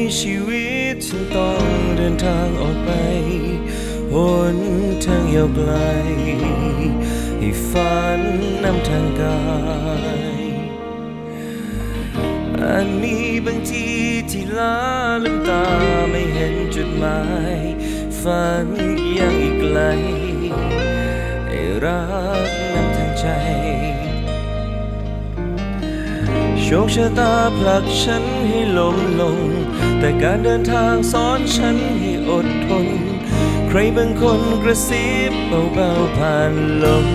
ชีวิตฉันต้องเดินทางออกไปหนทางยาวไกลให้ฝันนำทางกายอาจมีบางทีที่ล้าลืมตาไม่เห็นจุดหมายฝันยังอีกไกลให้รักนำทางใจโชคชะตาผลักฉันให้ล้มลงแต่การเดินทางสอนฉันให้อดทนใครบางคนกระซิบเบาๆผ่านลม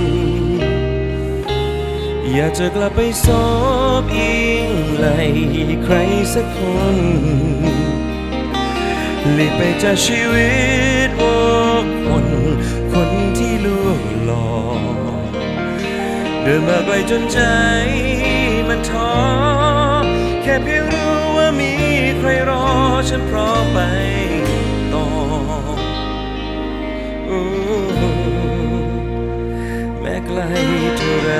อยากจะกลับไปสบอิงไหลใครสักคนหลีกไปจากชีวิตวกวนคนที่ลวงหลอกเดินมาไกลจนใจมันท้อแค่เพียงรู้ว่ามีใครรอฉันพร้อมไปต่อแม้ไกลเท่าไร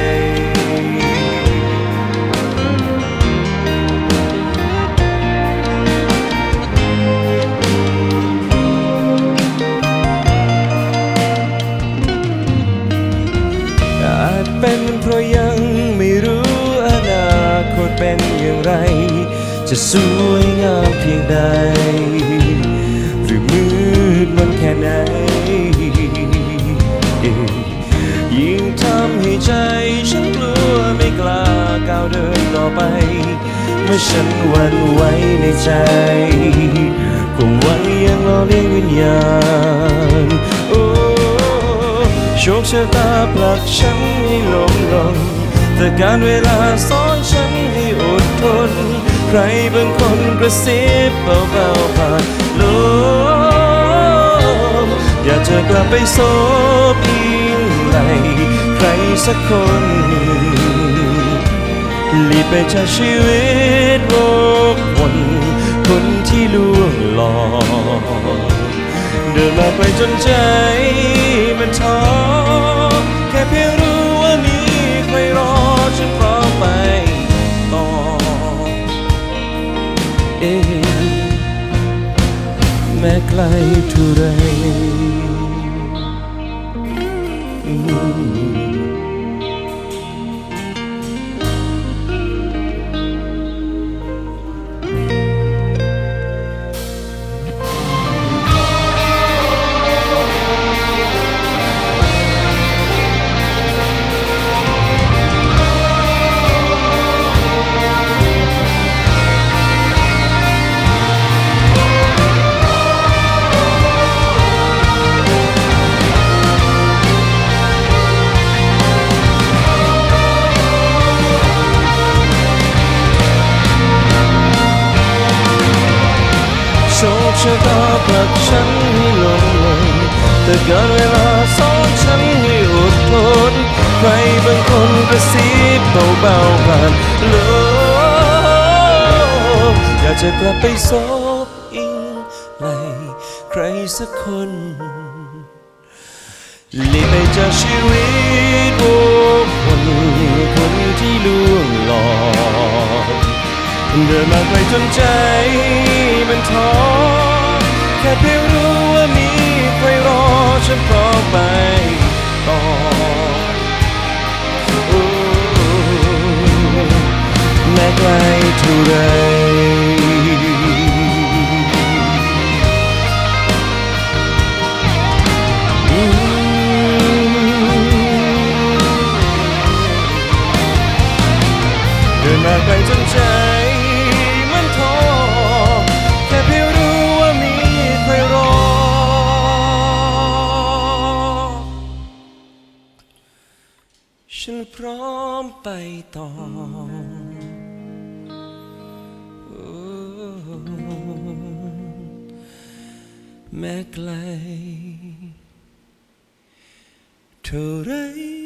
อาจเป็นเพราะยังไม่รู้อนาคตเป็นอย่างไรจะสวยงามเพียงใดหรือมืดมนแค่ไหนยิ่งทำให้ใจฉันกลัวไม่กล้าก้าวเดินต่อไปเมื่อฉันหวั่นไหวในใจคงไว้ยังรอเลี้ยงวิญญาณโชคชะตาผลักฉันให้ล้มลงแต่การเวลาสอนฉันให้อดทนใครบางคนกระซิบเบาๆผ่านลมอยากจะกลับไปสบอิงไหลใครสักคนหลีกไปจากชีวิตวกวนคนที่ลวงหลอกเดินมาไปจนใจมันท้อแค่เพียงรู้ว่ามีใครรอฉันพร้อมไปต่อแม้ไกลเท่าไรโชคชะตาผลักฉันให้ลงแต่การเวลาสอนฉันให้อดทนใครบางคนกระซิบเบาๆผ่านลมอยากจะกลับไปสบอิงไหลใครสักคนหลีกไปจากชีวิตวกวนคนที่ลวงหลอกเดินมาไกลจนใจมันท้อแค่เพียงรู้ว่ามีใครรอฉันพร้อมไปต่อแม้ไกลเท่าไรเดินมาไกลจนใจมันท้อแค่เพียงรู้ว่ามีใครรอฉันพร้อมไปต่อแม้ไกลเท่าไร